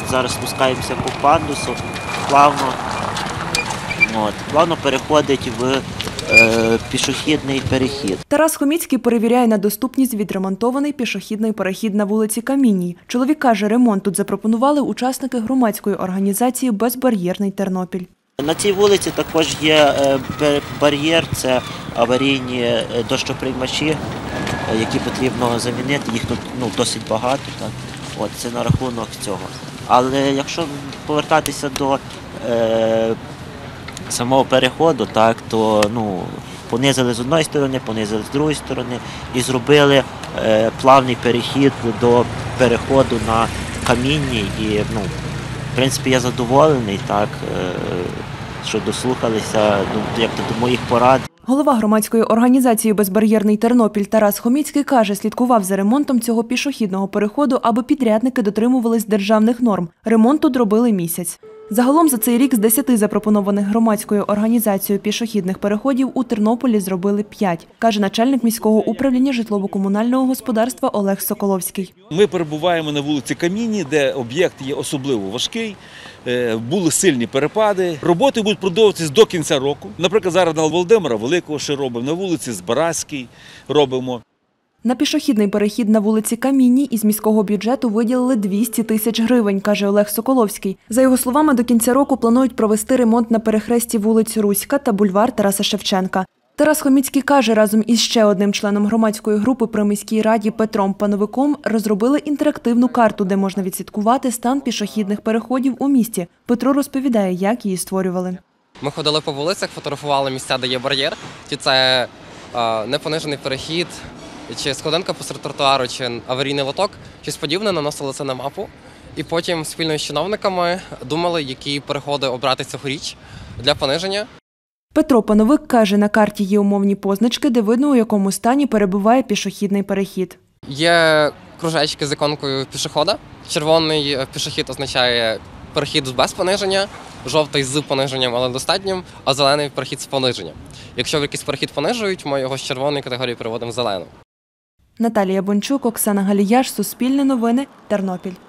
зараз спускаємося по пандусу, плавно переходить в пішохідний перехід. Тарас Хоміцький перевіряє на доступність відремонтований пішохідний перехід на вулиці Камінній. Чоловік каже, ремонт тут запропонували учасники громадської організації «Безбар'єрний Тернопіль». На цій вулиці також є бар'єр, це аварійні дощоприймачі, які потрібно замінити. Їх тут досить багато. Так. Це на рахунок цього. Але якщо повертатися до самого переходу, так, то понизили з одної сторони, понизили з другої сторони і зробили плавний перехід до переходу на Камінній. І, в принципі, я задоволений, так, що дослухалися до моїх порад. Голова громадської організації «Безбар'єрний Тернопіль» Тарас Хоміцький каже, слідкував за ремонтом цього пішохідного переходу, аби підрядники дотримувались державних норм. Ремонт тут робили місяць. Загалом за цей рік з 10 запропонованих громадською організацією пішохідних переходів у Тернополі зробили 5, каже начальник міського управління житлово-комунального господарства Олег Соколовський. Ми перебуваємо на вулиці Камінній, де об'єкт є особливо важкий, були сильні перепади. Роботи будуть продовжуватися до кінця року. Наприклад, зараз на Володимира Великого ще робимо, на вулиці Збаразькій робимо. На пішохідний перехід на вулиці Камінній із міського бюджету виділили 200 тисяч гривень, каже Олег Соколовський. За його словами, до кінця року планують провести ремонт на перехресті вулиць Руська та бульвар Тараса Шевченка. Тарас Хоміцький каже, разом із ще одним членом громадської групи при міській раді Петром Пановиком розробили інтерактивну карту, де можна відслідкувати стан пішохідних переходів у місті. Петро розповідає, як її створювали. Ми ходили по вулицях, фотографували місця, де є бар'єр. Чи це непонижений перехід, чи сходинка посеред тротуару, чи аварійний лоток, щось подібне, наносили це на мапу. І потім спільно з чиновниками думали, які переходи обрати цьогоріч для пониження. Петро Пановик каже, на карті є умовні позначки, де видно, у якому стані перебуває пішохідний перехід. Є кружечки з іконкою пішохода. Червоний пішохід означає перехід без пониження, жовтий з пониженням, але достатнім, а зелений перехід з пониженням. Якщо якийсь перехід понижують, ми його з червоної категорії переводимо в зелену. Наталія Бончук, Оксана Галіяш, Суспільне новини, Тернопіль.